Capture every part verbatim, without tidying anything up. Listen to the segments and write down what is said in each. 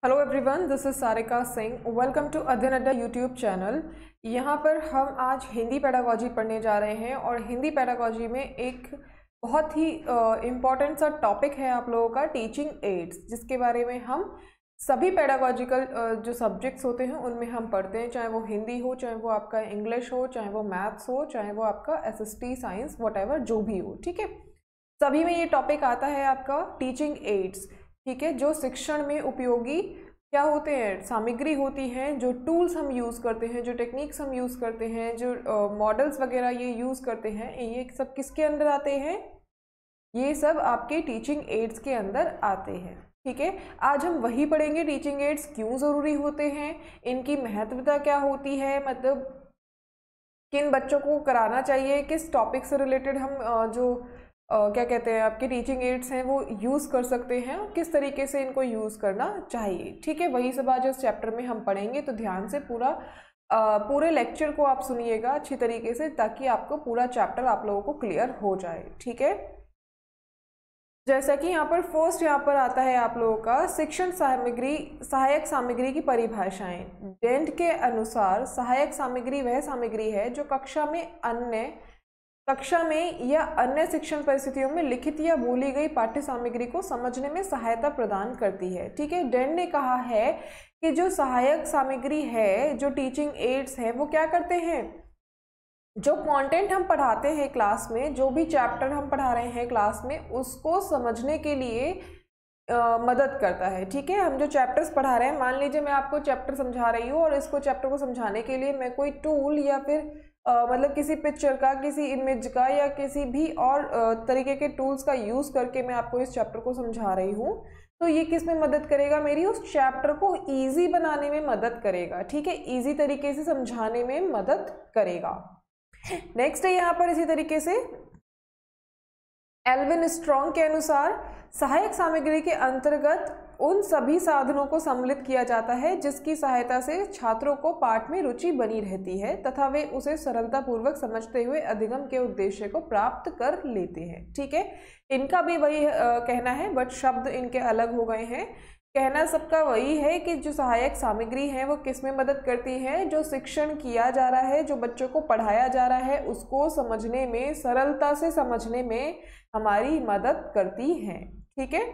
Hello everyone, this is Sarika Singh. Welcome to Adhyayan Adda YouTube channel. यहाँ पर हम आज हिंदी पेडागॉजी पढ़ने जा रहे हैं और हिंदी पेडागॉजी में एक बहुत ही इम्पॉर्टेंट सा टॉपिक है आप लोगों का, टीचिंग एड्स, जिसके बारे में हम सभी पेडागॉजिकल जो सब्जेक्ट्स होते हैं उनमें हम पढ़ते हैं, चाहे वो हिंदी हो, चाहे वो आपका इंग्लिश हो, चाहे वो मैथ्स हो, चाहे वो आपका S S T science what जो भी हो। ठीक है, सभी में ये टॉपिक आता है आपका टीचिंग एड्स। ठीक है, जो शिक्षण में उपयोगी क्या होते हैं, सामग्री होती हैं, जो टूल्स हम यूज़ करते हैं, जो टेक्निक्स हम यूज़ करते हैं, जो मॉडल्स uh, वगैरह ये यूज़ करते हैं, ये सब किसके अंदर आते हैं? ये सब आपके टीचिंग एड्स के अंदर आते हैं। ठीक है, आज हम वही पढ़ेंगे, टीचिंग एड्स क्यों ज़रूरी होते हैं, इनकी महत्वता क्या होती है, मतलब किन बच्चों को कराना चाहिए, किस टॉपिक से रिलेटेड हम uh, जो Uh, क्या कहते हैं आपके टीचिंग एड्स हैं वो यूज़ कर सकते हैं, किस तरीके से इनको यूज़ करना चाहिए। ठीक है, वही सब आज इस चैप्टर में हम पढ़ेंगे, तो ध्यान से पूरा uh, पूरे लेक्चर को आप सुनिएगा अच्छी तरीके से, ताकि आपको पूरा चैप्टर आप लोगों को क्लियर हो जाए। ठीक है, जैसा कि यहाँ पर फर्स्ट यहाँ पर आता है आप लोगों का शिक्षण सामग्री, सहायक सामग्री की परिभाषाएं। डेंट के अनुसार सहायक सामग्री वह सामग्री है जो कक्षा में अन्य कक्षा में या अन्य शिक्षण परिस्थितियों में लिखित या बोली गई पाठ्य सामग्री को समझने में सहायता प्रदान करती है। ठीक है, डेन ने कहा है कि जो सहायक सामग्री है, जो टीचिंग एड्स है, वो क्या करते हैं, जो कंटेंट हम पढ़ाते हैं क्लास में, जो भी चैप्टर हम पढ़ा रहे हैं क्लास में, उसको समझने के लिए आ, मदद करता है। ठीक है, हम जो चैप्टर्स पढ़ा रहे हैं, मान लीजिए मैं आपको चैप्टर समझा रही हूँ और इसको चैप्टर को समझाने के लिए मैं कोई टूल या फिर Uh, मतलब किसी पिक्चर का, किसी इमेज का या किसी भी और uh, तरीके के टूल्स का यूज़ करके मैं आपको इस चैप्टर को समझा रही हूँ, तो ये किस में मदद करेगा, मेरी उस चैप्टर को इजी बनाने में मदद करेगा। ठीक है, इजी तरीके से समझाने में मदद करेगा। नेक्स्ट है यहाँ पर इसी तरीके से एल्विन स्ट्रॉन्ग के अनुसार सहायक सामग्री के अंतर्गत उन सभी साधनों को सम्मिलित किया जाता है जिसकी सहायता से छात्रों को पाठ में रुचि बनी रहती है तथा वे उसे सरलतापूर्वक समझते हुए अधिगम के उद्देश्य को प्राप्त कर लेते हैं। ठीक है, इनका भी वही आ, कहना है, बट शब्द इनके अलग हो गए हैं। कहना सबका वही है कि जो सहायक सामग्री है वो किस में मदद करती है, जो शिक्षण किया जा रहा है, जो बच्चों को पढ़ाया जा रहा है, उसको समझने में, सरलता से समझने में हमारी मदद करती है। ठीक है,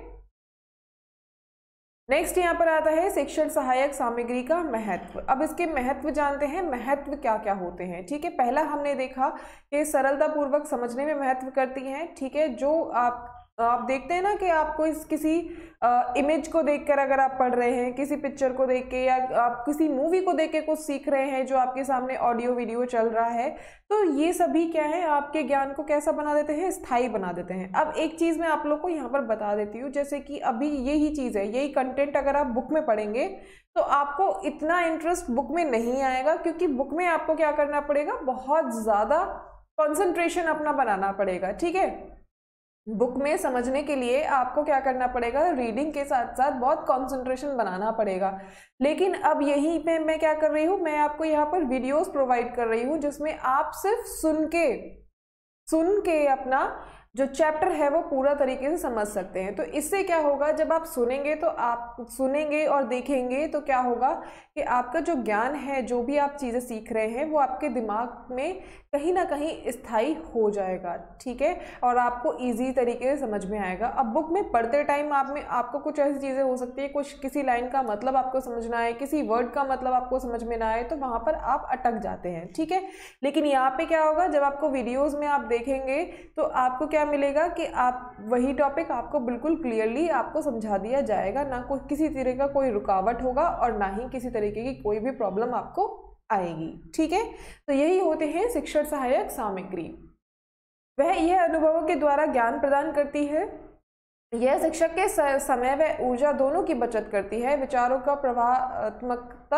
नेक्स्ट यहाँ पर आता है शिक्षण सहायक सामग्री का महत्व। अब इसके महत्व जानते हैं, महत्व क्या क्या होते हैं। ठीक है, पहला हमने देखा कि सरलतापूर्वक समझने में महत्व करती हैं। ठीक है, जो आप आप देखते हैं ना कि आपको इस किसी इमेज को देखकर अगर आप पढ़ रहे हैं, किसी पिक्चर को देख के, या आप किसी मूवी को देख के कुछ सीख रहे हैं जो आपके सामने ऑडियो वीडियो चल रहा है, तो ये सभी क्या है, आपके ज्ञान को कैसा बना देते हैं, स्थायी बना देते हैं। अब एक चीज़ मैं आप लोग को यहाँ पर बता देती हूँ, जैसे कि अभी यही चीज़ है, यही कंटेंट अगर आप बुक में पढ़ेंगे तो आपको इतना इंटरेस्ट बुक में नहीं आएगा, क्योंकि बुक में आपको क्या करना पड़ेगा, बहुत ज़्यादा कॉन्सेंट्रेशन अपना बनाना पड़ेगा। ठीक है, बुक में समझने के लिए आपको क्या करना पड़ेगा, रीडिंग के साथ साथ बहुत कंसंट्रेशन बनाना पड़ेगा। लेकिन अब यहीं पे मैं क्या कर रही हूँ, मैं आपको यहाँ पर वीडियोस प्रोवाइड कर रही हूँ जिसमें आप सिर्फ सुन के सुन के अपना जो चैप्टर है वो पूरा तरीके से समझ सकते हैं। तो इससे क्या होगा, जब आप सुनेंगे तो आप सुनेंगे और देखेंगे तो क्या होगा कि आपका जो ज्ञान है, जो भी आप चीज़ें सीख रहे हैं, वो आपके दिमाग में कहीं ना कहीं स्थायी हो जाएगा। ठीक है, और आपको इजी तरीके से समझ में आएगा। अब बुक में पढ़ते टाइम आप में आपको कुछ ऐसी चीज़ें हो सकती है, कुछ किसी लाइन का मतलब आपको समझना है, किसी वर्ड का मतलब आपको समझ में ना आए, तो वहाँ पर आप अटक जाते हैं। ठीक है, लेकिन यहाँ पे क्या होगा, जब आपको वीडियोज़ में आप देखेंगे तो आपको क्या मिलेगा कि आप वही टॉपिक आपको बिल्कुल क्लियरली आपको समझा दिया जाएगा, ना कोई किसी तरह का कोई रुकावट होगा और ना ही किसी तरीके की कोई भी प्रॉब्लम आपको आएगी। ठीक है, तो यही होते हैं शिक्षण सहायक सामग्री। वह यह अनुभवों के द्वारा ज्ञान प्रदान करती है, यह शिक्षक के समय व ऊर्जा दोनों की बचत करती है, विचारों का प्रवाहात्मकता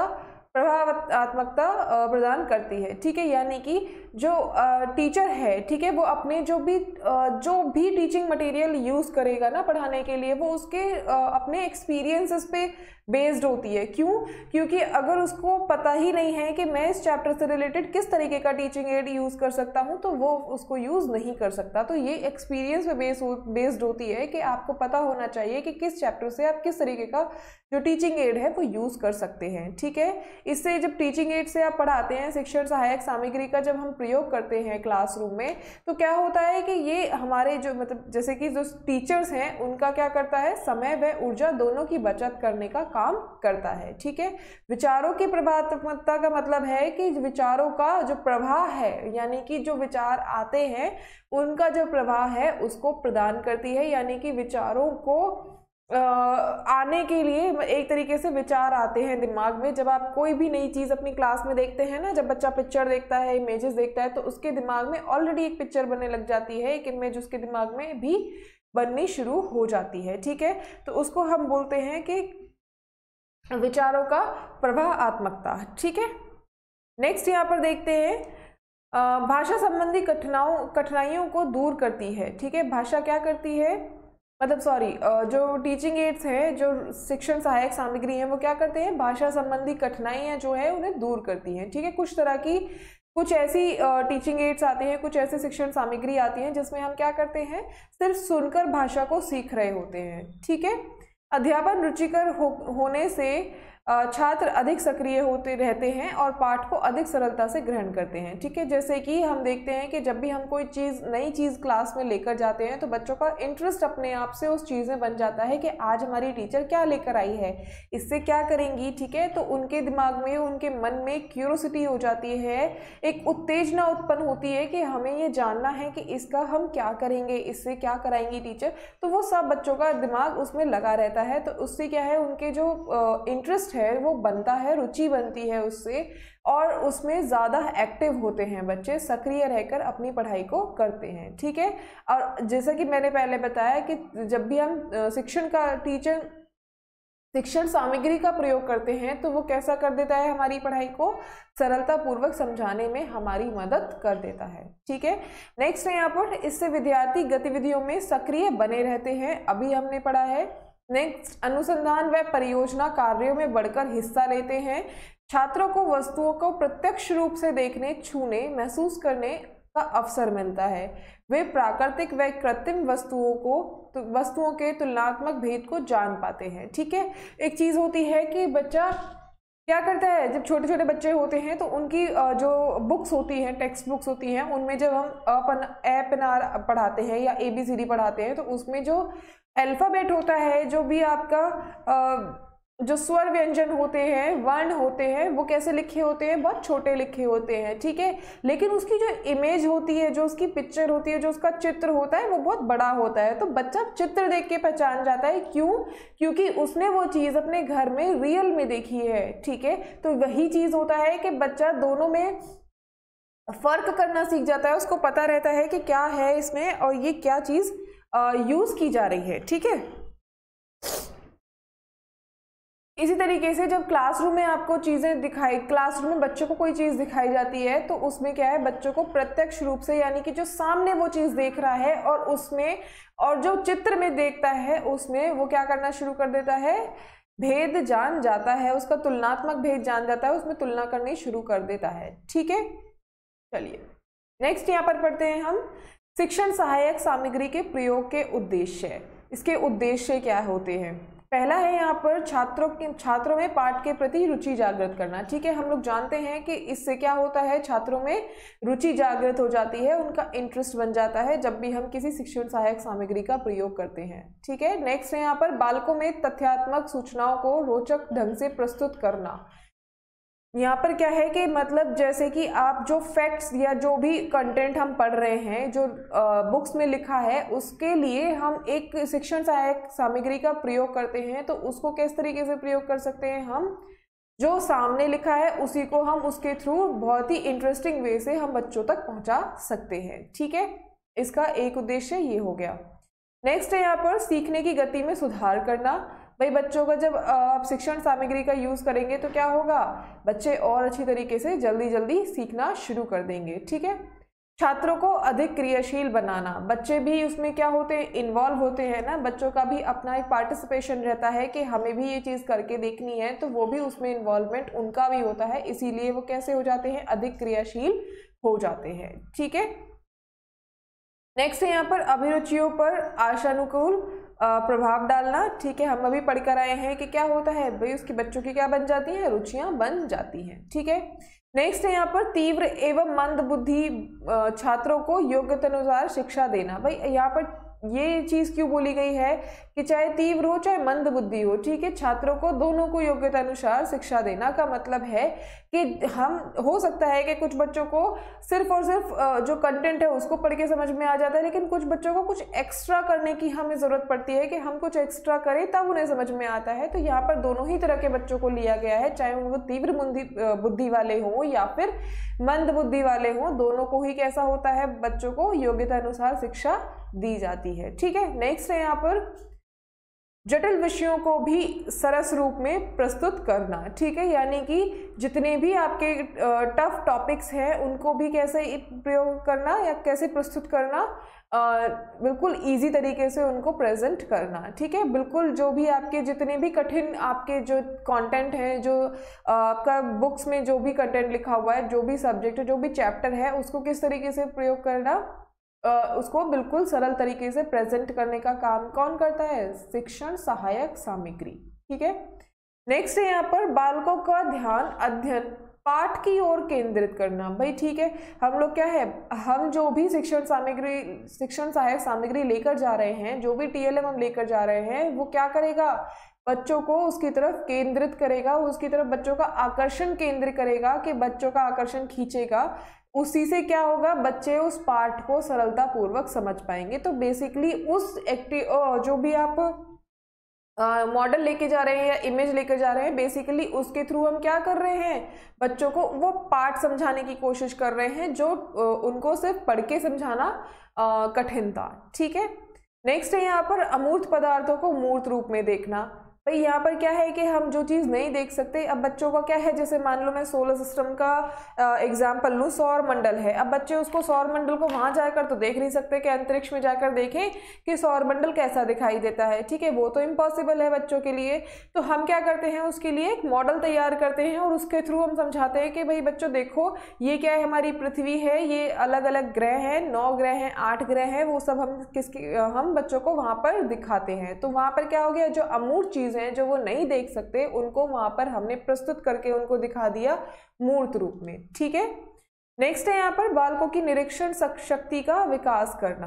प्रभावात्मकता प्रदान करती है। ठीक है, यानी कि जो टीचर है, ठीक है, वो अपने जो भी जो भी टीचिंग मटेरियल यूज़ करेगा ना पढ़ाने के लिए, वो उसके अपने एक्सपीरियंसेस पे बेस्ड होती है। क्यों? क्योंकि अगर उसको पता ही नहीं है कि मैं इस चैप्टर से रिलेटेड किस तरीके का टीचिंग एड यूज़ कर सकता हूँ, तो वो उसको यूज़ नहीं कर सकता। तो ये एक्सपीरियंस पे बेस बेस्ड होती है कि आपको पता होना चाहिए कि किस चैप्टर से आप किस तरीके का जो टीचिंग एड है वो यूज़ कर सकते हैं। ठीक है, इससे जब टीचिंग एड से आप पढ़ाते हैं, शिक्षण सहायक सामग्री का जब हम प्रयोग करते हैं क्लासरूम में, तो क्या होता है कि ये हमारे जो मतलब जैसे कि जो टीचर्स हैं उनका क्या करता है, समय व ऊर्जा दोनों की बचत करने का काम करता है। ठीक है, विचारों की प्रभावात्मकता का मतलब है कि विचारों का जो प्रवाह है, यानी कि जो विचार आते हैं उनका जो प्रवाह है उसको प्रदान करती है। यानी कि विचारों को आने के लिए एक तरीके से विचार आते हैं दिमाग में। जब आप कोई भी नई चीज़ अपनी क्लास में देखते हैं ना, जब बच्चा पिक्चर देखता है, इमेजेस देखता है, तो उसके दिमाग में ऑलरेडी एक पिक्चर बनने लग जाती है, एक इमेज उसके दिमाग में भी बननी शुरू हो जाती है। ठीक है, तो उसको हम बोलते हैं कि विचारों का प्रवाहात्मकता। ठीक है, नेक्स्ट यहाँ पर देखते हैं भाषा संबंधी कठिनाइयों कठिनाइयों को दूर करती है। ठीक है, भाषा क्या करती है, मतलब सॉरी जो टीचिंग एड्स हैं, जो शिक्षण सहायक सामग्री हैं, वो क्या करते हैं, भाषा संबंधी कठिनाइयाँ जो है उन्हें दूर करती हैं। ठीक है, कुछ तरह की कुछ ऐसी टीचिंग एड्स आते हैं, कुछ ऐसे शिक्षण सामग्री आती हैं जिसमें हम क्या करते हैं, सिर्फ सुनकर भाषा को सीख रहे होते हैं। ठीक है, अध्यापन रुचिकर हो, होने से छात्र अधिक सक्रिय होते रहते हैं और पाठ को अधिक सरलता से ग्रहण करते हैं। ठीक है, जैसे कि हम देखते हैं कि जब भी हम कोई चीज़ नई चीज़ क्लास में लेकर जाते हैं तो बच्चों का इंटरेस्ट अपने आप से उस चीज़ में बन जाता है कि आज हमारी टीचर क्या लेकर आई है, इससे क्या करेंगी। ठीक है, तो उनके दिमाग में, उनके मन में क्यूरोसिटी हो जाती है, एक उत्तेजना उत्पन्न होती है कि हमें ये जानना है कि इसका हम क्या करेंगे, इससे क्या कराएंगी टीचर। तो वो सब बच्चों का दिमाग उसमें लगा रहता है। तो उससे क्या है, उनके जो इंटरेस्ट है वो बनता है, रुचि बनती है उससे, और उसमें ज़्यादा एक्टिव होते हैं बच्चे, सक्रिय रहकर अपनी पढ़ाई को करते हैं। ठीक है, और जैसा कि मैंने पहले बताया कि जब भी हम शिक्षण का टीचर शिक्षण सामग्री का प्रयोग करते हैं तो वो कैसा कर देता है, हमारी पढ़ाई को सरलता पूर्वक समझाने में हमारी मदद कर देता है। ठीक है, नेक्स्ट है यहाँ पर, इससे विद्यार्थी गतिविधियों में सक्रिय बने रहते हैं, अभी हमने पढ़ा है। नेक्स्ट, अनुसंधान व परियोजना कार्यों में बढ़कर हिस्सा लेते हैं। छात्रों को वस्तुओं को प्रत्यक्ष रूप से देखने, छूने, महसूस करने का अवसर मिलता है। वे प्राकृतिक व कृत्रिम वस्तुओं को तो वस्तुओं के तुलनात्मक भेद को जान पाते हैं। ठीक है, एक चीज़ होती है कि बच्चा क्या करता है, जब छोटे छोटे बच्चे होते हैं तो उनकी जो बुक्स होती हैं, टेक्स्ट बुक्स होती हैं, उनमें जब हम अपन ए एन आर पढ़ाते हैं या ए बी सी डी पढ़ाते हैं तो उसमें जो अल्फ़ाबेट होता है, जो भी आपका आ, जो स्वर व्यंजन होते हैं, वर्ण होते हैं, वो कैसे लिखे होते हैं, बहुत छोटे लिखे होते हैं। ठीक है, लेकिन उसकी जो इमेज होती है, जो उसकी पिक्चर होती है, जो उसका चित्र होता है, वो बहुत बड़ा होता है। तो बच्चा चित्र देख के पहचान जाता है। क्यों? क्योंकि उसने वो चीज़ अपने घर में रियल में देखी है। ठीक है, तो वही चीज़ होता है कि बच्चा दोनों में फर्क करना सीख जाता है, उसको पता रहता है कि क्या है इसमें और ये क्या चीज़ यूज़ की जा रही है। ठीक है, इसी तरीके से जब क्लासरूम में आपको चीज़ें दिखाई क्लासरूम में बच्चों को कोई चीज़ दिखाई जाती है तो उसमें क्या है, बच्चों को प्रत्यक्ष रूप से, यानी कि जो सामने वो चीज़ देख रहा है और उसमें और जो चित्र में देखता है उसमें वो क्या करना शुरू कर देता है, भेद जान जाता है, उसका तुलनात्मक भेद जान जाता है, उसमें तुलना करनी शुरू कर देता है। ठीक है, चलिए नेक्स्ट यहाँ पर पढ़ते हैं हम, शिक्षण सहायक सामग्री के प्रयोग के उद्देश्य। इसके उद्देश्य क्या होते हैं? पहला है यहाँ पर छात्रों के छात्रों में पाठ के प्रति रुचि जागृत करना। ठीक है, हम लोग जानते हैं कि इससे क्या होता है, छात्रों में रुचि जागृत हो जाती है, उनका इंटरेस्ट बन जाता है जब भी हम किसी शिक्षण सहायक सामग्री का प्रयोग करते हैं। ठीक है, नेक्स्ट है यहाँ पर बालकों में तथ्यात्मक सूचनाओं को रोचक ढंग से प्रस्तुत करना। यहाँ पर क्या है कि मतलब जैसे कि आप जो फैक्ट्स या जो भी कंटेंट हम पढ़ रहे हैं, जो बुक्स में लिखा है, उसके लिए हम एक शिक्षण सहायक सामग्री का प्रयोग करते हैं तो उसको किस तरीके से प्रयोग कर सकते हैं, हम जो सामने लिखा है उसी को हम उसके थ्रू बहुत ही इंटरेस्टिंग वे से हम बच्चों तक पहुँचा सकते हैं। ठीक है, इसका एक उद्देश्य ये हो गया। नेक्स्ट है यहाँ पर सीखने की गति में सुधार करना। भाई बच्चों का जब आप शिक्षण सामग्री का यूज करेंगे तो क्या होगा, बच्चे और अच्छी तरीके से जल्दी जल्दी सीखना शुरू कर देंगे। ठीक है, छात्रों को अधिक क्रियाशील बनाना, बच्चे भी उसमें क्या होते हैं, इन्वॉल्व होते हैं ना, बच्चों का भी अपना एक पार्टिसिपेशन रहता है कि हमें भी ये चीज़ करके देखनी है, तो वो भी उसमें इन्वॉल्वमेंट उनका भी होता है, इसीलिए वो कैसे हो जाते हैं, अधिक क्रियाशील हो जाते हैं। ठीक है, नेक्स्ट है यहाँ पर अभिरुचियों पर आशानुकूल प्रभाव डालना। ठीक है, हम अभी पढ़ कर आए हैं कि क्या होता है भाई, उसकी बच्चों की क्या बन जाती हैं, रुचियां बन जाती हैं। ठीक है, नेक्स्ट है यहाँ पर तीव्र एवं मंद बुद्धि छात्रों को योग्यता अनुसार शिक्षा देना। भाई यहाँ पर ये चीज क्यों बोली गई है कि चाहे तीव्र हो चाहे मंद बुद्धि हो, ठीक है, छात्रों को दोनों को योग्यता अनुसार शिक्षा देना का मतलब है कि हम, हो सकता है कि कुछ बच्चों को सिर्फ और सिर्फ जो कंटेंट है उसको पढ़ के समझ में आ जाता है, लेकिन कुछ बच्चों को कुछ एक्स्ट्रा करने की हमें जरूरत पड़ती है कि हम कुछ एक्स्ट्रा करें तब उन्हें समझ में आता है। तो यहाँ पर दोनों ही तरह के बच्चों को लिया गया है, चाहे वो तीव्र बुद्धि वाले हों या फिर मंद बुद्धि वाले हों, दोनों को ही कैसा होता है, बच्चों को योग्यता अनुसार शिक्षा दी जाती है। ठीक है, नेक्स्ट है यहाँ पर जटिल विषयों को भी सरस रूप में प्रस्तुत करना। ठीक है, यानी कि जितने भी आपके टफ टॉपिक्स हैं उनको भी कैसे प्रयोग करना या कैसे प्रस्तुत करना, आ, बिल्कुल इजी तरीके से उनको प्रेजेंट करना। ठीक है, बिल्कुल जो भी आपके जितने भी कठिन आपके जो कंटेंट हैं, जो आपका बुक्स में जो भी कंटेंट लिखा हुआ है, जो भी सब्जेक्ट, जो भी चैप्टर है, उसको किस तरीके से प्रयोग करना, Uh, उसको बिल्कुल सरल तरीके से प्रेजेंट करने का काम कौन करता है, शिक्षण सहायक सामग्री। ठीक है, नेक्स्ट है यहाँ पर बालकों का ध्यान अध्ययन पाठ की ओर केंद्रित करना। भाई ठीक है, हम लोग क्या है, हम जो भी शिक्षण सामग्री शिक्षण सहायक सामग्री लेकर जा रहे हैं, जो भी टीएलएम हम लेकर जा रहे हैं, वो क्या करेगा, बच्चों को उसकी तरफ केंद्रित करेगा, उसकी तरफ बच्चों का आकर्षण केंद्र करेगा, कि बच्चों का आकर्षण खींचेगा, उसी से क्या होगा, बच्चे उस पाठ को सरलता पूर्वक समझ पाएंगे। तो बेसिकली उस एक्टिव जो भी आप मॉडल लेके जा रहे हैं या इमेज लेकर जा रहे हैं, बेसिकली उसके थ्रू हम क्या कर रहे हैं, बच्चों को वो पाठ समझाने की कोशिश कर रहे हैं जो आ, उनको सिर्फ पढ़ के समझाना कठिन था। ठीक है, नेक्स्ट है यहाँ पर अमूर्त पदार्थों को मूर्त रूप में देखना। भाई यहाँ पर क्या है कि हम जो चीज़ नहीं देख सकते, अब बच्चों का क्या है, जैसे मान लो मैं सोलर सिस्टम का एग्जाम्पल लूँ, सौर मंडल है, अब बच्चे उसको सौर मंडल को वहाँ जाकर तो देख नहीं सकते कि अंतरिक्ष में जाकर देखें कि सौर मंडल कैसा दिखाई देता है। ठीक है, वो तो इम्पॉसिबल है बच्चों के लिए। तो हम क्या करते हैं, उसके लिए एक मॉडल तैयार करते हैं और उसके थ्रू हम समझाते हैं कि भाई बच्चों देखो, ये क्या है, हमारी पृथ्वी है, ये अलग अलग ग्रह हैं, नौ ग्रह हैं, आठ ग्रह हैं, वो सब हम किसके हम बच्चों को वहाँ पर दिखाते हैं। तो वहाँ पर क्या हो गया, जो अमूर्त चीज़ हैं जो वो नहीं देख सकते, उनको वहां पर हमने प्रस्तुत करके उनको दिखा दिया मूर्त रूप में। ठीक है, नेक्स्ट है यहाँ पर बालकों की निरीक्षण शक्ति का विकास करना।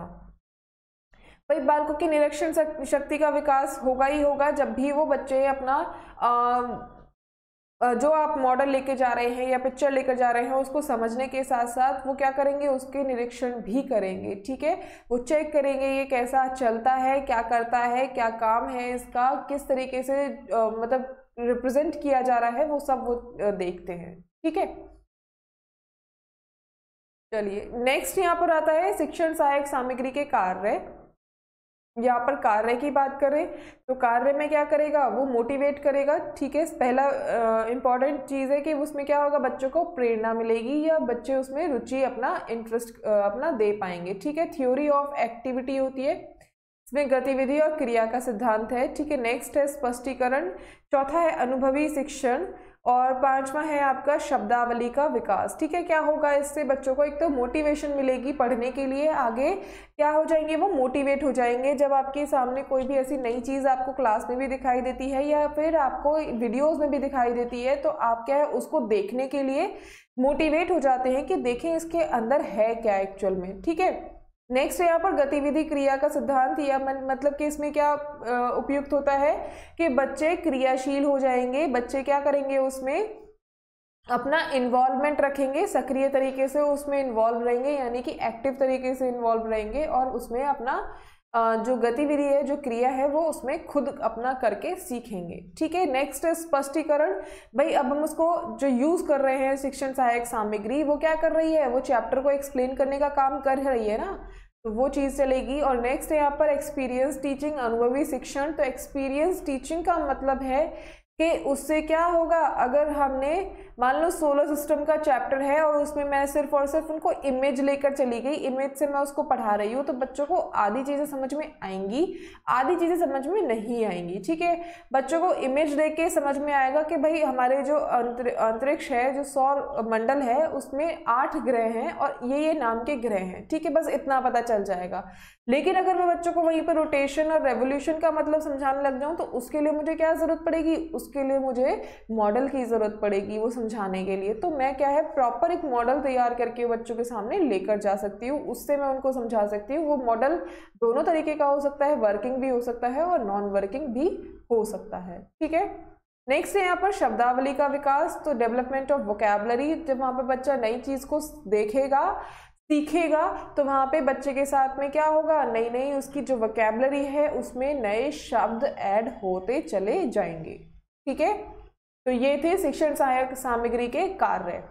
भाई बालकों की निरीक्षण शक्ति का विकास होगा ही होगा जब भी वो बच्चे अपना आ, जो आप मॉडल लेके जा रहे हैं या पिक्चर लेकर जा रहे हैं उसको समझने के साथ साथ वो क्या करेंगे, उसके निरीक्षण भी करेंगे। ठीक है, वो चेक करेंगे ये कैसा चलता है, क्या करता है, क्या काम है इसका, किस तरीके से आ, मतलब रिप्रेजेंट किया जा रहा है, वो सब वो देखते हैं। ठीक है, चलिए नेक्स्ट यहाँ पर आता है शिक्षण सहायक सामग्री के कार्य। यहाँ पर कार्य की बात करें तो कार्य में क्या करेगा, वो मोटिवेट करेगा। ठीक है, पहला इंपॉर्टेंट चीज़ है कि उसमें क्या होगा, बच्चों को प्रेरणा मिलेगी या बच्चे उसमें रुचि अपना इंटरेस्ट अपना दे पाएंगे। ठीक है, थ्योरी ऑफ एक्टिविटी होती है, इसमें गतिविधि और क्रिया का सिद्धांत है। ठीक है, नेक्स्ट है स्पष्टीकरण, चौथा है अनुभवी शिक्षण और पांचवा है आपका शब्दावली का विकास। ठीक है, क्या होगा इससे बच्चों को एक तो मोटिवेशन मिलेगी पढ़ने के लिए, आगे क्या हो जाएंगे, वो मोटिवेट हो जाएंगे। जब आपके सामने कोई भी ऐसी नई चीज़ आपको क्लास में भी दिखाई देती है या फिर आपको वीडियोस में भी दिखाई देती है, तो आप क्या है उसको देखने के लिए मोटिवेट हो जाते हैं कि देखें इसके अंदर है क्या एक्चुअल में। ठीक है, नेक्स्ट यहाँ पर गतिविधि क्रिया का सिद्धांत, या मतलब कि इसमें क्या उपयुक्त होता है कि बच्चे क्रियाशील हो जाएंगे, बच्चे क्या करेंगे उसमें अपना इन्वॉल्वमेंट रखेंगे, सक्रिय तरीके से उसमें इन्वॉल्व रहेंगे, यानी कि एक्टिव तरीके से इन्वॉल्व रहेंगे और उसमें अपना जो गतिविधि है, जो क्रिया है, वो उसमें खुद अपना करके सीखेंगे। ठीक है, नेक्स्ट है स्पष्टीकरण। भाई अब हम उसको जो यूज कर रहे हैं शिक्षण सहायक सामग्री, वो क्या कर रही है, वो चैप्टर को एक्सप्लेन करने का काम कर रही है ना। तो वो चीज़ चलेगी। और नेक्स्ट है यहाँ पर एक्सपीरियंस टीचिंग, अनुभवी शिक्षण। तो एक्सपीरियंस टीचिंग का मतलब है कि उससे क्या होगा, अगर हमने मान लो सोलर सिस्टम का चैप्टर है और उसमें मैं सिर्फ और सिर्फ उनको इमेज लेकर चली गई, इमेज से मैं उसको पढ़ा रही हूँ, तो बच्चों को आधी चीज़ें समझ में आएंगी, आधी चीज़ें समझ में नहीं आएंगी। ठीक है, बच्चों को इमेज देख के समझ में आएगा कि भाई हमारे जो अंतरिक्ष है, जो सौर मंडल है, उसमें आठ ग्रह हैं और ये ये नाम के ग्रह हैं। ठीक है, बस इतना पता चल जाएगा। लेकिन अगर मैं बच्चों को वहीं पर रोटेशन और रेवोल्यूशन का मतलब समझाने लग जाऊं, तो उसके लिए मुझे क्या जरूरत पड़ेगी, उसके लिए मुझे मॉडल की जरूरत पड़ेगी वो समझाने के लिए। तो मैं क्या है, प्रॉपर एक मॉडल तैयार करके बच्चों के सामने लेकर जा सकती हूँ, उससे मैं उनको समझा सकती हूँ। वो मॉडल दोनों तरीके का हो सकता है, वर्किंग भी हो सकता है और नॉन वर्किंग भी हो सकता है। ठीक है, नेक्स्ट है यहाँ पर शब्दावली का विकास। तो डेवलपमेंट ऑफ वोकैबुलरी, जब वहाँ पर बच्चा नई चीज को देखेगा, सीखेगा, तो वहाँ पे बच्चे के साथ में क्या होगा, नई नई उसकी जो वोकैबुलरी है उसमें नए शब्द ऐड होते चले जाएंगे। ठीक है, तो ये थे शिक्षण सहायक सामग्री के कार्य।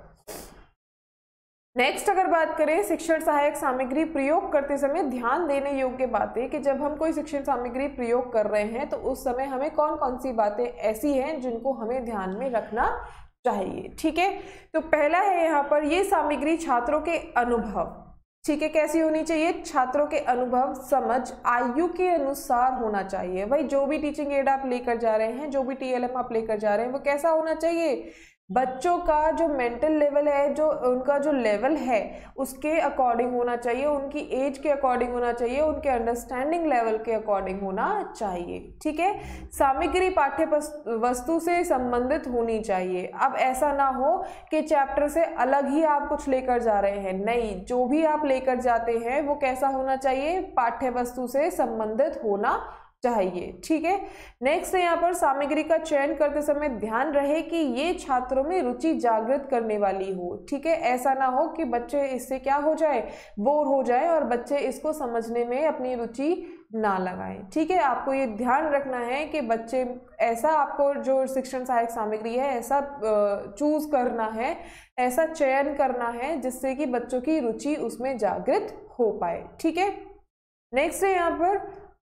नेक्स्ट अगर बात करें शिक्षण सहायक सामग्री प्रयोग करते समय ध्यान देने योग्य बातें, कि जब हम कोई शिक्षण सामग्री प्रयोग कर रहे हैं तो उस समय हमें कौन कौन सी बातें ऐसी हैं जिनको हमें ध्यान में रखना चाहिए। ठीक है, तो पहला है यहाँ पर, ये सामग्री छात्रों के अनुभव, ठीक है, कैसी होनी चाहिए, छात्रों के अनुभव, समझ, आयु के अनुसार होना चाहिए। भाई जो भी टीचिंग एड आप लेकर जा रहे हैं, जो भी टीएलएम आप लेकर जा रहे हैं, वो कैसा होना चाहिए, बच्चों का जो मेंटल लेवल है, जो उनका जो लेवल है उसके अकॉर्डिंग होना चाहिए, उनकी एज के अकॉर्डिंग होना चाहिए, उनके अंडरस्टैंडिंग लेवल के अकॉर्डिंग होना चाहिए। ठीक है, सामग्री पाठ्य वस्तु से संबंधित होनी चाहिए। अब ऐसा ना हो कि चैप्टर से अलग ही आप कुछ लेकर जा रहे हैं, नहीं, जो भी आप लेकर जाते हैं वो कैसा होना चाहिए, पाठ्य वस्तु से संबंधित होना चाहिए। ठीक है, नेक्स्ट है यहाँ पर सामग्री का चयन करते समय ध्यान रहे कि ये छात्रों में रुचि जागृत करने वाली हो। ठीक है, ऐसा ना हो कि बच्चे इससे क्या हो जाए, बोर हो जाए और बच्चे इसको समझने में अपनी रुचि ना लगाएं। ठीक है, आपको ये ध्यान रखना है कि बच्चे ऐसा, आपको जो शिक्षण सहायक सामग्री है ऐसा चूज करना है, ऐसा चयन करना है जिससे कि बच्चों की रुचि उसमें जागृत हो पाए। ठीक है, नेक्स्ट है यहाँ पर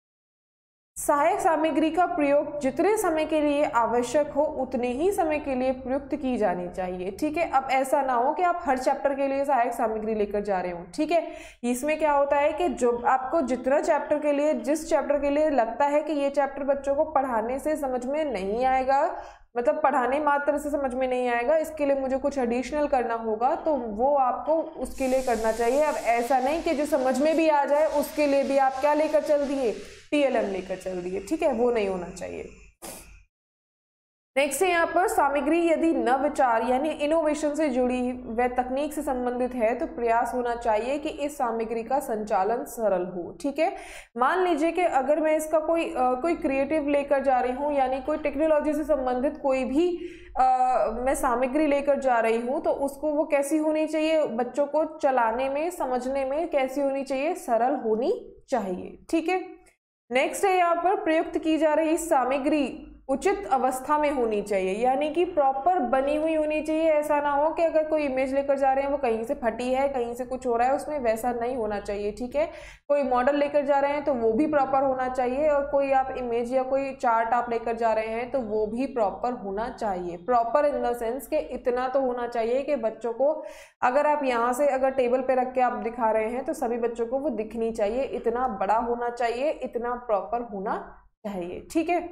सहायक सामग्री का प्रयोग जितने समय के लिए आवश्यक हो उतने ही समय के लिए प्रयुक्त की जानी चाहिए। ठीक है, अब ऐसा ना हो कि आप हर चैप्टर के लिए सहायक सामग्री लेकर जा रहे हो। ठीक है, इसमें क्या होता है कि जो आपको जितना चैप्टर के लिए, जिस चैप्टर के लिए लगता है कि ये चैप्टर बच्चों को पढ़ाने से समझ में नहीं आएगा, मतलब पढ़ाने मात्र से समझ में नहीं आएगा, इसके लिए मुझे कुछ एडिशनल करना होगा, तो वो आपको उसके लिए करना चाहिए। अब ऐसा नहीं कि जो समझ में भी आ जाए उसके लिए भी आप क्या लेकर चल दिए, टीएलएम लेकर चल दिए। ठीक है, वो नहीं होना चाहिए। नेक्स्ट है यहाँ पर सामग्री यदि नवविचार यानी इनोवेशन से जुड़ी व तकनीक से संबंधित है तो प्रयास होना चाहिए कि इस सामग्री का संचालन सरल हो। ठीक है, मान लीजिए कि अगर मैं इसका कोई आ, कोई क्रिएटिव लेकर जा रही हूँ, यानी कोई टेक्नोलॉजी से संबंधित कोई भी आ, मैं सामग्री लेकर जा रही हूँ, तो उसको वो कैसी होनी चाहिए, बच्चों को चलाने में, समझने में कैसी होनी चाहिए, सरल होनी चाहिए। ठीक है, नेक्स्ट है यहाँ पर प्रयुक्त की जा रही सामग्री उचित अवस्था में होनी चाहिए, यानी कि प्रॉपर बनी हुई होनी चाहिए। ऐसा ना हो कि अगर कोई इमेज लेकर जा रहे हैं वो कहीं से फटी है, कहीं से कुछ हो रहा है, उसमें वैसा नहीं होना चाहिए। ठीक है, कोई मॉडल लेकर जा रहे हैं तो वो भी प्रॉपर होना चाहिए, और कोई आप इमेज या कोई चार्ट आप लेकर जा रहे हैं तो वो भी प्रॉपर होना चाहिए। प्रॉपर इन द सेंस के इतना तो होना चाहिए कि बच्चों को, अगर आप यहाँ से अगर टेबल पे रख के आप दिखा रहे हैं तो सभी बच्चों को वो दिखनी चाहिए, इतना बड़ा होना चाहिए, इतना प्रॉपर होना चाहिए। ठीक है,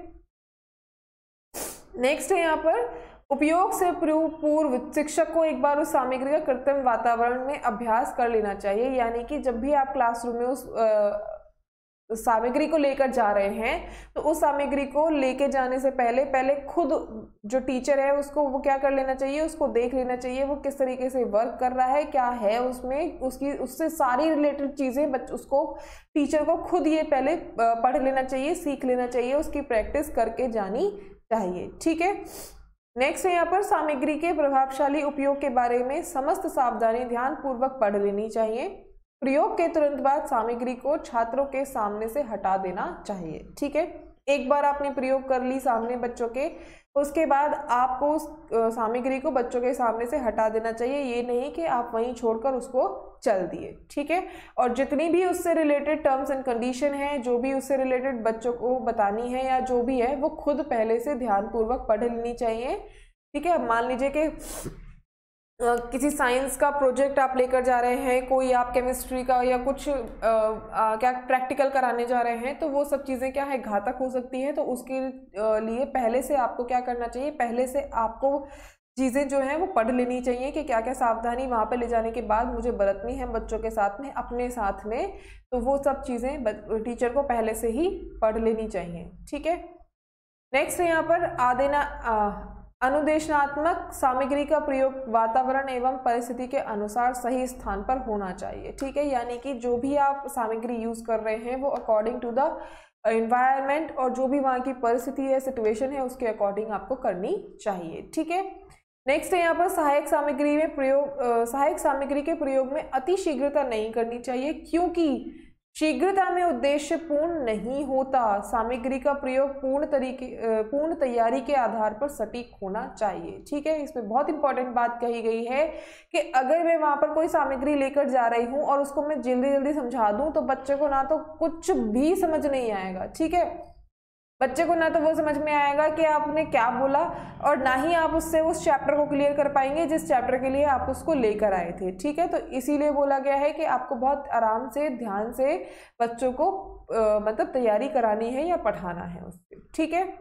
नेक्स्ट है यहाँ पर उपयोग से पूर्व शिक्षक को एक बार उस सामग्री का कृत्रिम वातावरण में अभ्यास कर लेना चाहिए, यानी कि जब भी आप क्लासरूम में उस आ, सामग्री को लेकर जा रहे हैं तो उस सामग्री को लेके जाने से पहले पहले खुद जो टीचर है उसको वो क्या कर लेना चाहिए, उसको देख लेना चाहिए वो किस तरीके से वर्क कर रहा है, क्या है उसमें, उसकी उससे सारी रिलेटेड चीज़ें बच्चे उसको, टीचर को खुद ये पहले पढ़ लेना चाहिए, सीख लेना चाहिए, उसकी प्रैक्टिस करके जानी चाहिए। ठीक है, नेक्स्ट है यहाँ पर सामग्री के प्रभावशाली उपयोग के बारे में समस्त सावधानी ध्यान पूर्वक पढ़ लेनी चाहिए। प्रयोग के तुरंत बाद सामग्री को छात्रों के सामने से हटा देना चाहिए। ठीक है, एक बार आपने प्रयोग कर ली सामने बच्चों के, उसके बाद आपको उस सामग्री को बच्चों के सामने से हटा देना चाहिए, ये नहीं कि आप वहीं छोड़कर उसको चल दिए, ठीक है। और जितनी भी उससे रिलेटेड टर्म्स एंड कंडीशन है, जो भी उससे रिलेटेड बच्चों को बतानी है या जो भी है, वो खुद पहले से ध्यानपूर्वक पढ़ लेनी चाहिए, ठीक है। अब मान लीजिए कि किसी साइंस का प्रोजेक्ट आप लेकर जा रहे हैं, कोई आप केमिस्ट्री का या कुछ आ, आ, क्या प्रैक्टिकल कराने जा रहे हैं, तो वो सब चीज़ें क्या है, घातक हो सकती हैं। तो उसके लिए पहले से आपको क्या करना चाहिए, पहले से आपको चीज़ें जो हैं वो पढ़ लेनी चाहिए कि क्या क्या सावधानी वहाँ पे ले जाने के बाद मुझे बरतनी है बच्चों के साथ में, अपने साथ में। तो वो सब चीज़ें टीचर को पहले से ही पढ़ लेनी चाहिए, ठीक है। नेक्स्ट है यहाँ पर आदेना अनुदेशनात्मक सामग्री का प्रयोग वातावरण एवं परिस्थिति के अनुसार सही स्थान पर होना चाहिए, ठीक है। यानी कि जो भी आप सामग्री यूज कर रहे हैं वो अकॉर्डिंग टू द एनवायरनमेंट और जो भी वहाँ की परिस्थिति है, सिचुएशन है, उसके अकॉर्डिंग आपको करनी चाहिए, ठीक है। नेक्स्ट है यहाँ पर सहायक सामग्री में प्रयोग सहायक सामग्री के प्रयोग में अति शीघ्रता नहीं करनी चाहिए, क्योंकि शीघ्रता में उद्देश्य पूर्ण नहीं होता। सामग्री का प्रयोग पूर्ण तरीके पूर्ण तैयारी के आधार पर सटीक होना चाहिए, ठीक है। इसमें बहुत इंपॉर्टेंट बात कही गई है कि अगर मैं वहां पर कोई सामग्री लेकर जा रही हूं और उसको मैं जल्दी जल्दी समझा दूं तो बच्चे को ना तो कुछ भी समझ नहीं आएगा, ठीक है। बच्चे को ना तो वो समझ में आएगा कि आपने क्या बोला, और ना ही आप उससे उस चैप्टर को क्लियर कर पाएंगे जिस चैप्टर के लिए आप उसको लेकर आए थे, ठीक है। तो इसीलिए बोला गया है कि आपको बहुत आराम से, ध्यान से बच्चों को आ, मतलब तैयारी करानी है या पढ़ाना है उससे, ठीक है।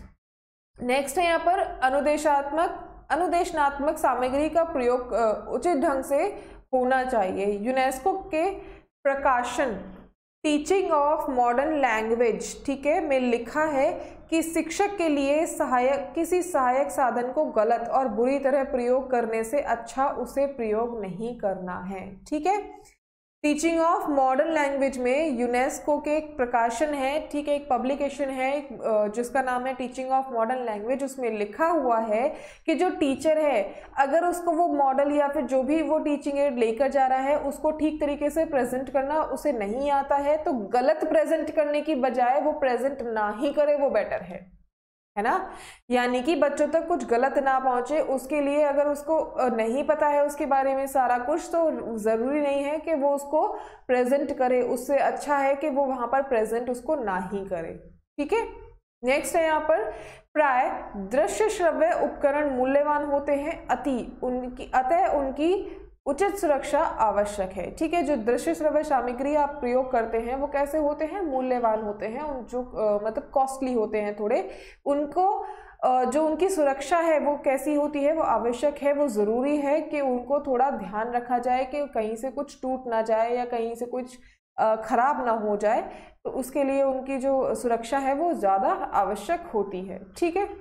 नेक्स्ट है यहाँ पर अनुदेशात्मक अनुदेशनात्मक सामग्री का प्रयोग उचित ढंग से होना चाहिए। यूनेस्को के प्रकाशन टीचिंग ऑफ मॉडर्न लैंग्वेज, ठीक है, में लिखा है कि शिक्षक के लिए सहायक किसी सहायक साधन को गलत और बुरी तरह प्रयोग करने से अच्छा उसे प्रयोग नहीं करना है, ठीक है। टीचिंग ऑफ मॉडर्न लैंग्वेज में यूनेस्को के एक प्रकाशन है, ठीक है, एक पब्लिकेशन है जिसका नाम है टीचिंग ऑफ मॉडर्न लैंग्वेज। उसमें लिखा हुआ है कि जो टीचर है अगर उसको वो मॉडल या फिर जो भी वो टीचिंग एड लेकर जा रहा है उसको ठीक तरीके से प्रेजेंट करना उसे नहीं आता है, तो गलत प्रेजेंट करने की बजाय वो प्रेजेंट ना ही करे, वो बेटर है, है ना। यानी कि बच्चों तक कुछ गलत ना पहुंचे, उसके लिए अगर उसको नहीं पता है उसके बारे में सारा कुछ, तो जरूरी नहीं है कि वो उसको प्रेजेंट करे, उससे अच्छा है कि वो वहां पर प्रेजेंट उसको ना ही करे, ठीक है। नेक्स्ट है यहाँ पर प्राय दृश्य श्रव्य उपकरण मूल्यवान होते हैं, अति उनकी अतः उनकी उचित सुरक्षा आवश्यक है, ठीक है। जो दृश्य श्रव्य सामग्री आप प्रयोग करते हैं वो कैसे होते हैं, मूल्यवान होते हैं, उन जो आ, मतलब कॉस्टली होते हैं थोड़े, उनको आ, जो उनकी सुरक्षा है वो कैसी होती है, वो आवश्यक है, वो ज़रूरी है कि उनको थोड़ा ध्यान रखा जाए कि कहीं से कुछ टूट ना जाए या कहीं से कुछ आ, खराब ना हो जाए, तो उसके लिए उनकी जो सुरक्षा है वो ज़्यादा आवश्यक होती है, ठीक है।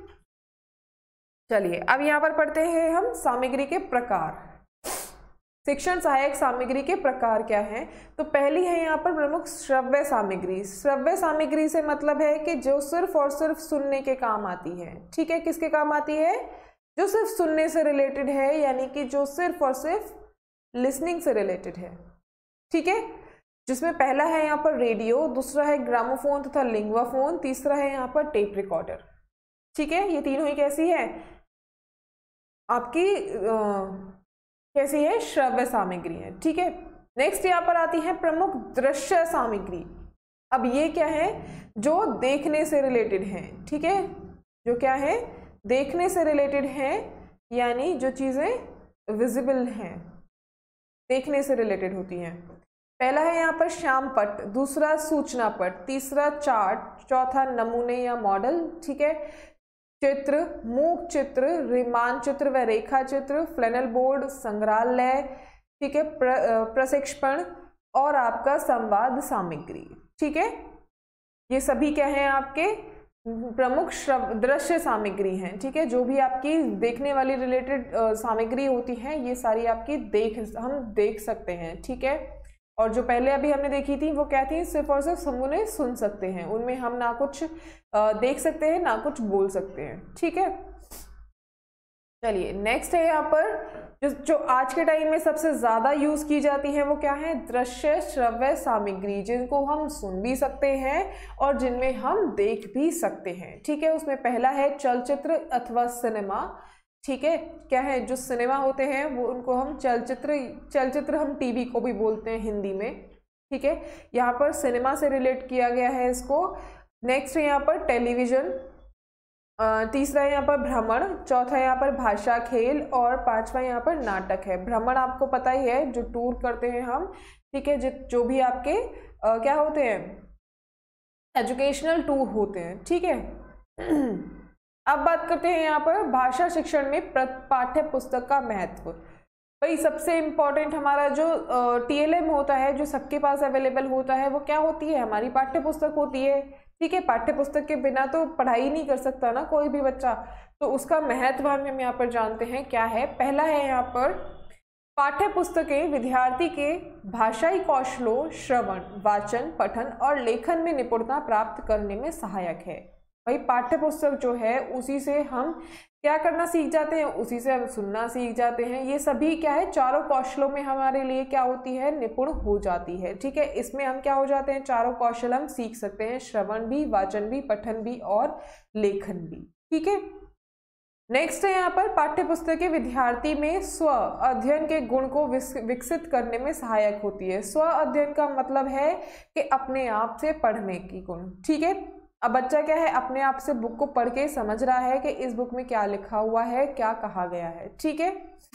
चलिए अब यहाँ पर पढ़ते हैं हम सामग्री के प्रकार। शिक्षण सहायक सामग्री के प्रकार क्या हैं, तो पहली है यहाँ पर प्रमुख श्रव्य सामग्री। श्रव्य सामग्री से मतलब है कि जो सिर्फ और सिर्फ सुनने के काम आती है, ठीक है। किसके काम आती है, जो सिर्फ सुनने से रिलेटेड है, यानी कि जो सिर्फ और सिर्फ लिसनिंग से रिलेटेड है, ठीक है। जिसमें पहला है यहाँ पर रेडियो, दूसरा है ग्रामोफोन तथा लिंग्वाफोन, तीसरा है यहाँ पर टेप रिकॉर्डर, ठीक है। ये तीनों ही कैसी है आपकी आ, कैसी है, श्रव्य सामग्री है, ठीक है। नेक्स्ट यहाँ पर आती है प्रमुख दृश्य सामग्री। अब ये क्या है, जो देखने से रिलेटेड है, ठीक है, जो क्या है, देखने से रिलेटेड है, यानी जो चीजें विजिबल हैं, देखने से रिलेटेड होती हैं। पहला है यहाँ पर श्याम पट, दूसरा सूचना पट, तीसरा चार्ट, चौथा नमूने या मॉडल, ठीक है। चित्र, मूक चित्र, मानचित्र व रेखा चित्र, फ्लैनल बोर्ड, संग्रहालय, ठीक है, प्र, प्रशिक्षण और आपका संवाद सामग्री, ठीक है। ये सभी क्या हैं, आपके प्रमुख श्रव दृश्य सामग्री हैं, ठीक है। जो भी आपकी देखने वाली रिलेटेड सामग्री होती है ये सारी आपकी देख हम देख सकते हैं, ठीक है। और जो पहले अभी हमने देखी थी वो क्या थी, सिर्फ और सिर्फ हम उन्हें सुन सकते हैं, उनमें हम ना कुछ देख सकते हैं ना कुछ बोल सकते हैं, ठीक है। चलिए नेक्स्ट है यहाँ पर जो जो आज के टाइम में सबसे ज़्यादा यूज़ की जाती है वो क्या है, दृश्य श्रव्य सामग्री, जिनको हम सुन भी सकते हैं और जिनमें हम देख भी सकते हैं। ठीक है, उसमें पहला है चलचित्र अथवा सिनेमा। ठीक है, क्या है, जो सिनेमा होते हैं वो उनको हम चलचित्र चलचित्र हम टीवी को भी बोलते हैं हिंदी में। ठीक है, यहाँ पर सिनेमा से रिलेट किया गया है इसको। नेक्स्ट है यहाँ पर टेलीविज़न, तीसरा है यहाँ पर भ्रमण, चौथा है यहाँ पर भाषा खेल और पांचवा यहाँ पर नाटक है। भ्रमण आपको पता ही है, जो टूर करते हैं हम। ठीक है, जो भी आपके आ, क्या होते हैं, एजुकेशनल टूर होते हैं। ठीक है, अब बात करते हैं यहाँ पर भाषा शिक्षण में पाठ्य पुस्तक का महत्व। भाई सबसे इम्पोर्टेंट हमारा जो टीएलएम होता है, जो सबके पास अवेलेबल होता है, वो क्या होती है, हमारी पाठ्य पुस्तक होती है। ठीक है, पाठ्य पुस्तक के बिना तो पढ़ाई नहीं कर सकता ना कोई भी बच्चा, तो उसका महत्व हम यहाँ पर जानते हैं क्या है। पहला है यहाँ पर पाठ्य पुस्तकें विद्यार्थी के भाषाई कौशलों, श्रवण, वाचन, पठन और लेखन में निपुणता प्राप्त करने में सहायक है। भाई पाठ्य पुस्तक जो है उसी से हम क्या करना सीख जाते हैं, उसी से हम सुनना सीख जाते हैं। ये सभी क्या है, चारों कौशलों में हमारे लिए क्या होती है, निपुण हो जाती है। ठीक है, इसमें हम क्या हो जाते हैं, चारों कौशल हम सीख सकते हैं, श्रवण भी, वाचन भी, पठन भी और लेखन भी। ठीक है, नेक्स्ट है यहाँ पर पाठ्य पुस्तकें विद्यार्थी में स्व अध्ययन के गुण को विकसित करने में सहायक होती है। स्व अध्ययन का मतलब है कि अपने आप से पढ़ने की गुण। ठीक है, अब बच्चा क्या है, अपने आप से बुक को पढ़ के समझ रहा है कि इस बुक में क्या लिखा हुआ है, क्या कहा गया है। ठीक है,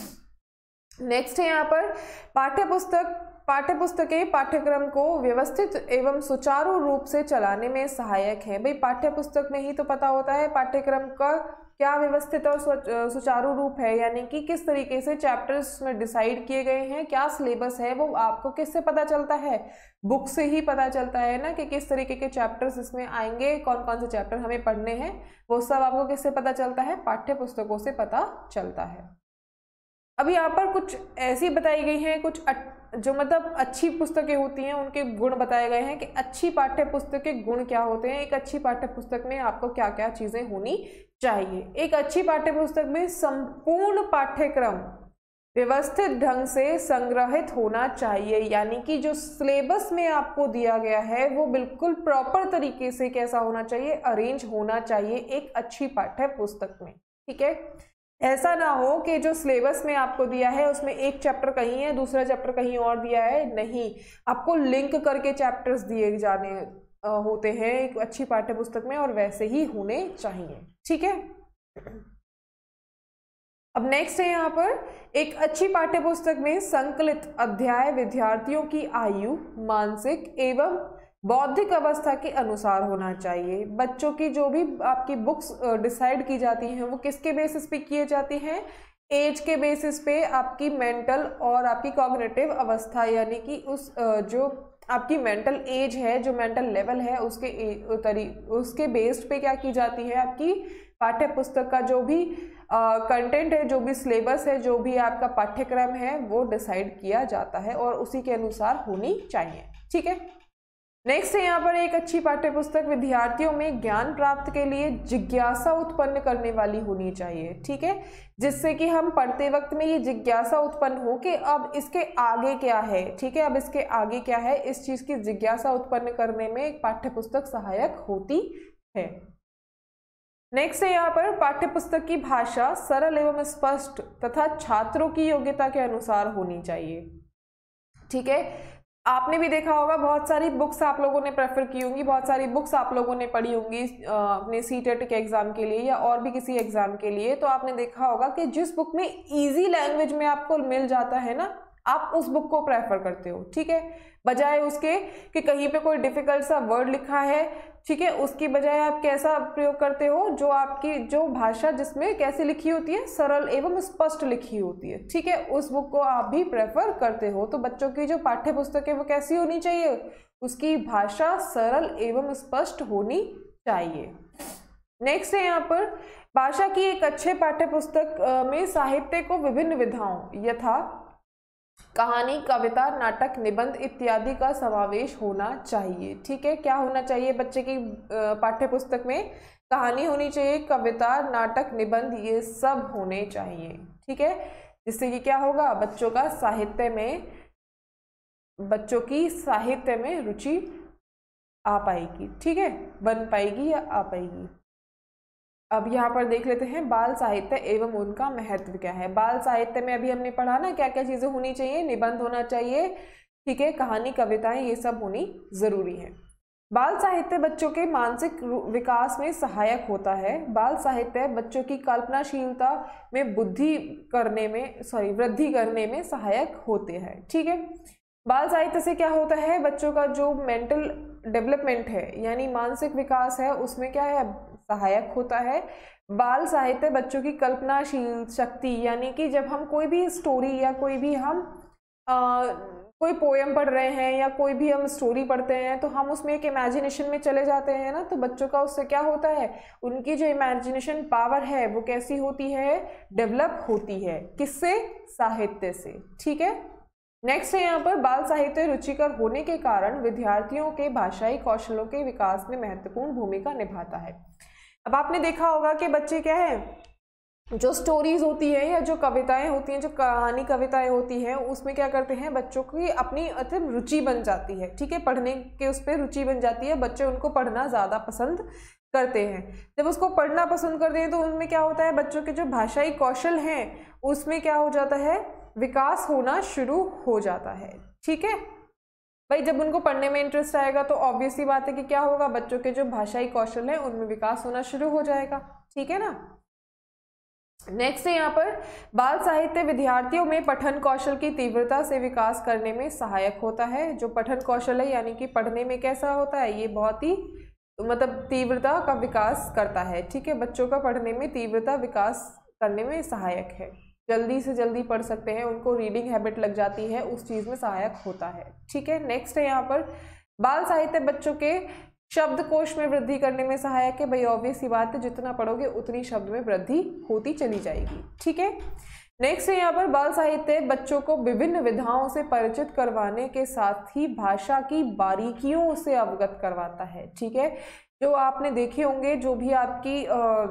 नेक्स्ट है यहाँ पर पाठ्य पुस्तक पाठ्य पुस्तकें पाठ्यक्रम को व्यवस्थित एवं सुचारू रूप से चलाने में सहायक है। भाई पाठ्य पुस्तक में ही तो पता होता है पाठ्यक्रम का क्या व्यवस्थित और सुचारू रूप है, यानी कि किस तरीके से चैप्टर्स में डिसाइड किए गए हैं, क्या सिलेबस है, वो आपको किससे पता चलता है, बुक से ही पता चलता है ना, कि किस तरीके के चैप्टर्स इसमें आएंगे, कौन कौन से चैप्टर हमें पढ़ने हैं, वो सब आपको किससे पता चलता है, पाठ्य पुस्तकों से पता चलता है। अब यहाँ पर कुछ ऐसी बताई गई हैं, कुछ जो मतलब अच्छी पुस्तकें होती हैं उनके गुण बताए गए हैं कि अच्छी पाठ्य पुस्तक के गुण क्या होते हैं। एक अच्छी पाठ्य पुस्तक में आपको क्या क्या चीज़ें होनी चाहिए। एक अच्छी पाठ्य पुस्तक में संपूर्ण पाठ्यक्रम व्यवस्थित ढंग से संग्रहित होना चाहिए, यानी कि जो सिलेबस में आपको दिया गया है वो बिल्कुल प्रॉपर तरीके से कैसा होना चाहिए, अरेंज होना चाहिए एक अच्छी पाठ्य पुस्तक में। ठीक है, ऐसा ना हो कि जो सिलेबस में आपको दिया है उसमें एक चैप्टर कहीं है, दूसरा चैप्टर कहीं और दिया है। नहीं, आपको लिंक करके चैप्टर्स दिए जाने होते हैं एक अच्छी पाठ्य पुस्तक में, और वैसे ही होने चाहिए। ठीक है, अब नेक्स्ट है यहाँ पर एक अच्छी पाठ्य पुस्तक में संकलित अध्याय विद्यार्थियों की आयु, मानसिक एवं बौद्धिक अवस्था के अनुसार होना चाहिए। बच्चों की जो भी आपकी बुक्स डिसाइड की जाती हैं वो किसके बेसिस पे किए जाती हैं, एज के बेसिस पे, आपकी मेंटल और आपकी कॉग्निटिव अवस्था, यानी कि उस जो आपकी मेंटल एज है, जो मेंटल लेवल है, उसके तरी उसके बेस्ड पे क्या की जाती है, आपकी पाठ्य पुस्तक का जो भी कंटेंट है, जो भी सिलेबस है, जो भी आपका पाठ्यक्रम है वो डिसाइड किया जाता है और उसी के अनुसार होनी चाहिए। ठीक है, नेक्स्ट है यहाँ पर एक अच्छी पाठ्य पुस्तक विद्यार्थियों में ज्ञान प्राप्त के लिए जिज्ञासा उत्पन्न करने वाली होनी चाहिए। ठीक है, जिससे कि हम पढ़ते वक्त में ये जिज्ञासा उत्पन्न हो कि अब इसके आगे क्या है। ठीक है, अब इसके आगे क्या है, इस चीज़ की जिज्ञासा उत्पन्न करने में एक पाठ्य पुस्तक सहायक होती है। नेक्स्ट है यहाँ पर पाठ्य पुस्तक की भाषा सरल एवं स्पष्ट तथा छात्रों की योग्यता के अनुसार होनी चाहिए। ठीक है, आपने भी देखा होगा बहुत सारी बुक्स आप लोगों ने प्रेफर की होंगी, बहुत सारी बुक्स आप लोगों ने पढ़ी होंगी अपने सीटेट के एग्जाम के लिए या और भी किसी एग्जाम के लिए, तो आपने देखा होगा कि जिस बुक में इजी लैंग्वेज में आपको मिल जाता है ना, आप उस बुक को प्रेफर करते हो। ठीक है, बजाय उसके कि कहीं पे कोई डिफिकल्ट सा वर्ड लिखा है, ठीक है, उसकी बजाय आप कैसा प्रयोग करते हो, जो आपकी जो भाषा जिसमें कैसे लिखी होती है, सरल एवं स्पष्ट लिखी होती है। ठीक है, उस बुक को आप भी प्रेफर करते हो। तो बच्चों की जो पाठ्य पुस्तक है वो कैसी होनी चाहिए, उसकी भाषा सरल एवं स्पष्ट होनी चाहिए। नेक्स्ट है यहाँ पर भाषा की एक अच्छे पाठ्य पुस्तक में साहित्य को विभिन्न विधाओं यथा कहानी, कविता, नाटक, निबंध इत्यादि का समावेश होना चाहिए। ठीक है, क्या होना चाहिए बच्चे की पाठ्य पुस्तक में, कहानी होनी चाहिए, कविता, नाटक, निबंध, ये सब होने चाहिए। ठीक है, जिससे कि क्या होगा, बच्चों का साहित्य में बच्चों की साहित्य में रुचि आ पाएगी। ठीक है, बन पाएगी या आ पाएगी। अब यहाँ पर देख लेते हैं बाल साहित्य एवं उनका महत्व क्या है। बाल साहित्य में अभी हमने पढ़ा ना क्या क्या चीजें होनी चाहिए, निबंध होना चाहिए, ठीक है, कहानी, कविताएं, ये सब होनी जरूरी है। बाल साहित्य बच्चों के मानसिक विकास में सहायक होता है। बाल साहित्य बच्चों की कल्पनाशीलता में बुद्धि करने में सॉरी वृद्धि करने में सहायक होते हैं। ठीक है, बाल साहित्य से क्या होता है, बच्चों का जो मेंटल डेवलपमेंट है यानी मानसिक विकास है उसमें क्या है, सहायक होता है। बाल साहित्य बच्चों की कल्पनाशील शक्ति यानी कि जब हम कोई भी स्टोरी या कोई भी हम आ, कोई पोयम पढ़ रहे हैं या कोई भी हम स्टोरी पढ़ते हैं तो हम उसमें एक इमेजिनेशन में चले जाते हैं ना, तो बच्चों का उससे क्या होता है, उनकी जो इमेजिनेशन पावर है वो कैसी होती है, डेवलप होती है। किससे, साहित्य से। ठीक है, नेक्स्ट है यहाँ पर बाल साहित्य रुचिकर होने के कारण विद्यार्थियों के भाषाई कौशलों के विकास में महत्वपूर्ण भूमिका निभाता है। अब आपने देखा होगा कि बच्चे क्या है, जो स्टोरीज होती है या जो कविताएं होती हैं, जो कहानी कविताएं होती हैं, उसमें क्या करते हैं, बच्चों की अपनी मतलब रुचि बन जाती है। ठीक है, पढ़ने के उस पर रुचि बन जाती है, बच्चे उनको पढ़ना ज़्यादा पसंद करते हैं। जब उसको पढ़ना पसंद करते हैं तो उनमें क्या होता है, बच्चों के जो भाषाई कौशल हैं उसमें क्या हो जाता है, विकास होना शुरू हो जाता है। ठीक है भाई, जब उनको पढ़ने में इंटरेस्ट आएगा तो ऑब्वियसली बात है कि क्या होगा, बच्चों के जो भाषाई कौशल है उनमें विकास होना शुरू हो जाएगा। ठीक है ना। नेक्स्ट है यहाँ पर बाल साहित्य विद्यार्थियों में पठन कौशल की तीव्रता से विकास करने में सहायक होता है। जो पठन कौशल है यानी कि पढ़ने में कैसा होता है, ये बहुत ही मतलब तीव्रता का विकास करता है। ठीक है, बच्चों का पढ़ने में तीव्रता विकास करने में सहायक है, जल्दी से जल्दी पढ़ सकते हैं, उनको रीडिंग हैबिट लग जाती है, उस चीज़ में सहायक होता है। ठीक है, नेक्स्ट है यहाँ पर बाल साहित्य बच्चों के शब्दकोश में वृद्धि करने में सहायक है। भाई ऑब्वियस सी बात है, जितना पढ़ोगे उतनी शब्द में वृद्धि होती चली जाएगी। ठीक है, नेक्स्ट है यहाँ पर बाल साहित्य बच्चों को विभिन्न विधाओं से परिचित करवाने के साथ ही भाषा की बारीकियों से अवगत करवाता है। ठीक है, जो आपने देखे होंगे, जो भी आपकी आ,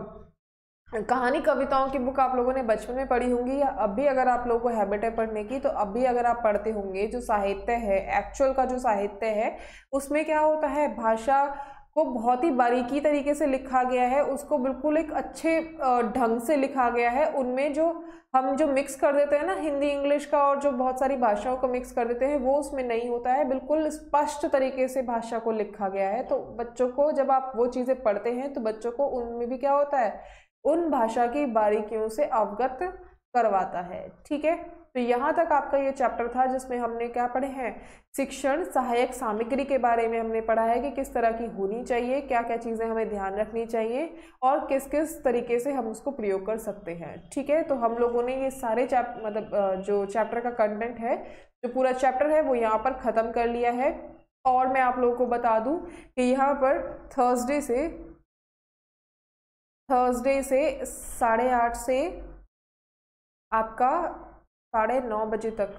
कहानी कविताओं की बुक आप लोगों ने बचपन में पढ़ी होंगी या अब भी अगर आप लोगों को हैबिट है पढ़ने की, तो अब भी अगर आप पढ़ते होंगे, जो साहित्य है, एक्चुअल का जो साहित्य है, उसमें क्या होता है, भाषा को बहुत ही बारीकी तरीके से लिखा गया है, उसको बिल्कुल एक अच्छे ढंग से लिखा गया है। उनमें जो हम जो मिक्स कर देते हैं ना, हिंदी इंग्लिश का और जो बहुत सारी भाषाओं को मिक्स कर देते हैं, वो उसमें नहीं होता है। बिल्कुल स्पष्ट तरीके से भाषा को लिखा गया है। तो बच्चों को जब आप वो चीज़ें पढ़ते हैं तो बच्चों को उनमें भी क्या होता है, उन भाषा की बारीकियों से अवगत करवाता है। ठीक है, तो यहाँ तक आपका ये चैप्टर था जिसमें हमने क्या पढ़े हैं, शिक्षण सहायक सामग्री के बारे में हमने पढ़ा है कि किस तरह की होनी चाहिए, क्या क्या चीज़ें हमें ध्यान रखनी चाहिए और किस किस तरीके से हम उसको प्रयोग कर सकते हैं। ठीक है, तो हम लोगों ने ये सारे चैप मतलब जो चैप्टर का कंटेंट है, जो पूरा चैप्टर है वो यहाँ पर ख़त्म कर लिया है। और मैं आप लोगों को बता दूँ कि यहाँ पर थर्सडे से थर्सडे से साढ़े आठ से आपका साढ़े नौ बजे तक,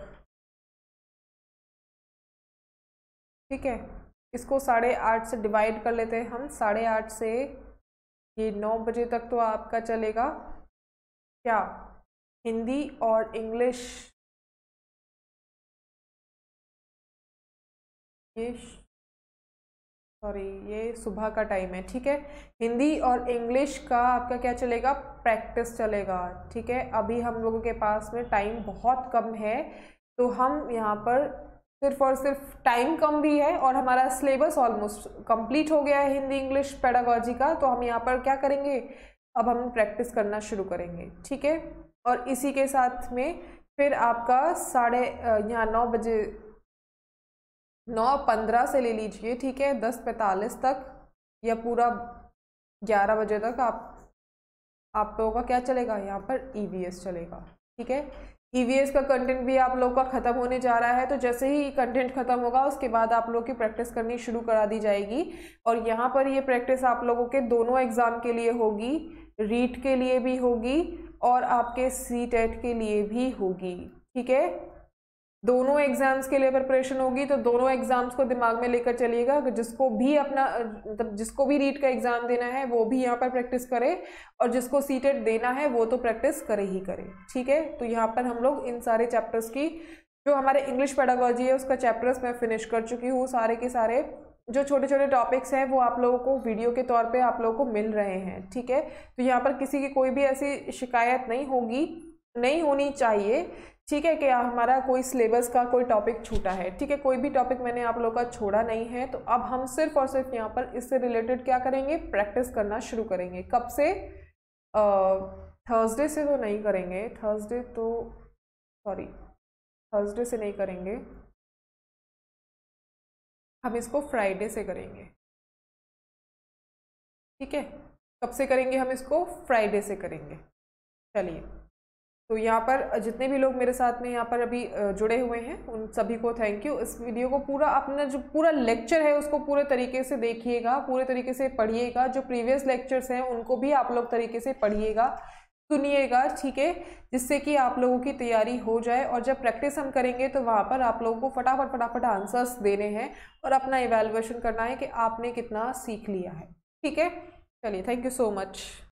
ठीक है, इसको साढ़े आठ से डिवाइड कर लेते हैं हम। साढ़े आठ से ये नौ बजे तक तो आपका चलेगा क्या, हिंदी और इंग्लिश, ये सॉरी ये सुबह का टाइम है। ठीक है, हिंदी और इंग्लिश का आपका क्या चलेगा, प्रैक्टिस चलेगा। ठीक है, अभी हम लोगों के पास में टाइम बहुत कम है, तो हम यहाँ पर सिर्फ और सिर्फ टाइम कम भी है और हमारा सिलेबस ऑलमोस्ट कंप्लीट हो गया है हिंदी इंग्लिश पेडागॉजी का। तो हम यहाँ पर क्या करेंगे, अब हम प्रैक्टिस करना शुरू करेंगे। ठीक है, और इसी के साथ में फिर आपका साढ़े यहाँ नौ बजे नौ पंद्रह से ले लीजिए, ठीक है, दस पैंतालीस तक या पूरा ग्यारह बजे तक आप आप लोगों का क्या चलेगा, यहाँ पर ईवीएस चलेगा। ठीक है, ईवीएस का कंटेंट भी आप लोगों का ख़त्म होने जा रहा है, तो जैसे ही कंटेंट ख़त्म होगा उसके बाद आप लोगों की प्रैक्टिस करनी शुरू करा दी जाएगी। और यहाँ पर ये प्रैक्टिस आप लोगों के दोनों एग्ज़ाम के लिए होगी, रीट के लिए भी होगी और आपके सी टेट के लिए भी होगी। ठीक है, दोनों एग्जाम्स के लिए प्रिपरेशन होगी, तो दोनों एग्जाम्स को दिमाग में लेकर चलिएगा कि जिसको भी अपना मतलब जिसको भी रीट का एग्जाम देना है वो भी यहाँ पर प्रैक्टिस करे, और जिसको सीटेट देना है वो तो प्रैक्टिस करे ही करे। ठीक है, तो यहाँ पर हम लोग इन सारे चैप्टर्स की, जो हमारे इंग्लिश पेडागोजी है उसका चैप्टर्स मैं फिनिश कर चुकी हूँ। सारे के सारे जो छोटे छोटे टॉपिक्स हैं वो आप लोगों को वीडियो के तौर पे आप लोगों को मिल रहे हैं। ठीक है, तो यहाँ पर किसी की कोई भी ऐसी शिकायत नहीं होगी, नहीं होनी चाहिए। ठीक है, कि हमारा कोई सिलेबस का कोई टॉपिक छूटा है। ठीक है, कोई भी टॉपिक मैंने आप लोगों का छोड़ा नहीं है। तो अब हम सिर्फ और सिर्फ यहाँ पर इससे रिलेटेड क्या करेंगे, प्रैक्टिस करना शुरू करेंगे। कब से? थर्सडे से तो नहीं करेंगे, थर्सडे तो सॉरी थर्सडे से नहीं करेंगे, हम इसको फ्राइडे से करेंगे। ठीक है, कब से करेंगे हम इसको? फ्राइडे से करेंगे। चलिए, तो यहाँ पर जितने भी लोग मेरे साथ में यहाँ पर अभी जुड़े हुए हैं उन सभी को थैंक यू। इस वीडियो को पूरा अपना जो पूरा लेक्चर है उसको पूरे तरीके से देखिएगा, पूरे तरीके से पढ़िएगा। जो प्रीवियस लेक्चर्स हैं उनको भी आप लोग तरीके से पढ़िएगा, सुनिएगा। ठीक है, जिससे कि आप लोगों की तैयारी हो जाए, और जब प्रैक्टिस हम करेंगे तो वहाँ पर आप लोगों को फटाफट फटाफट आंसर्स देने हैं और अपना इवैल्यूएशन करना है कि आपने कितना सीख लिया है। ठीक है, चलिए, थैंक यू सो मच।